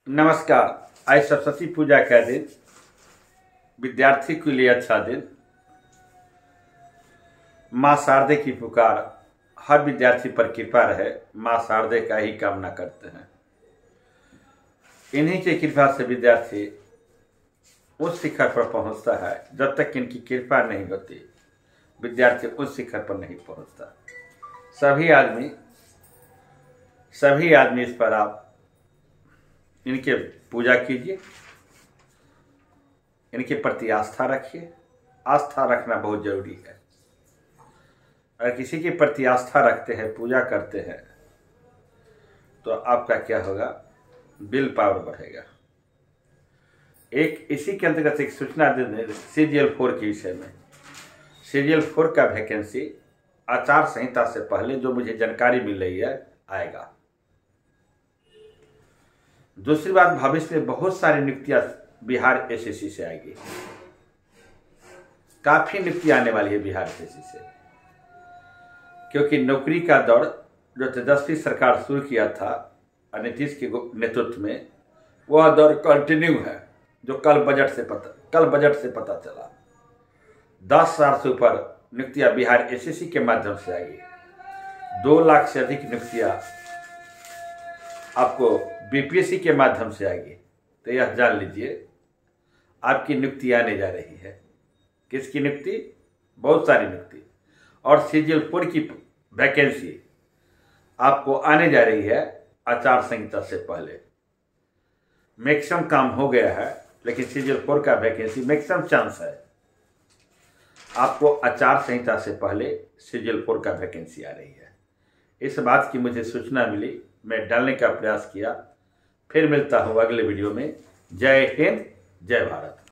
नमस्कार। आज सरस्वती पूजा का दिन, विद्यार्थी के लिए अच्छा दिन। माँ शारदे की पुकार हर विद्यार्थी पर कृपा रहे, माँ शारदे का ही कामना करते हैं। इन्हीं की कृपा से विद्यार्थी उस शिखर पर पहुंचता है। जब तक इनकी कृपा नहीं होती, विद्यार्थी उस शिखर पर नहीं पहुंचता। सभी आदमी इस पर आप इनके पूजा कीजिए, इनके प्रति आस्था रखिए। आस्था रखना बहुत जरूरी है। अगर किसी के प्रति आस्था रखते हैं, पूजा करते हैं, तो आपका क्या होगा, विल पावर बढ़ेगा। इसी के अंतर्गत एक सूचना देने CGL 4 के विषय में। CGL 4 का वैकेंसी आचार संहिता से पहले, जो मुझे जानकारी मिल रही है, आएगा। दूसरी बात, भविष्य में बहुत सारी नियुक्तियां बिहार SSC से आएगी। काफी नियुक्ति आने वाली है बिहार SSC से, क्योंकि नौकरी का दौर जो तेजस्वी सरकार शुरू किया था नीतीश के नेतृत्व में, वह दौर कंटिन्यू है। जो कल बजट से पता चला, 10,000 से ऊपर नियुक्तियां बिहार SSC के माध्यम से आएगी। 2 लाख से अधिक नियुक्तियां आपको BPSC के माध्यम से आएगी। तो यह जान लीजिए, आपकी नियुक्ति आने जा रही है। किसकी नियुक्ति? बहुत सारी नियुक्ति। और CGL 4 की वैकेंसी आपको आने जा रही है आचार संहिता से पहले। मैक्सिमम काम हो गया है, लेकिन CGL 4 का वैकेंसी मैक्सिमम चांस है आपको आचार संहिता से पहले CGL 4 का वैकेंसी आ रही है। इस बात की मुझे सूचना मिली, मैं डालने का प्रयास किया। फिर मिलता हूँ अगले वीडियो में। जय हिंद, जय भारत।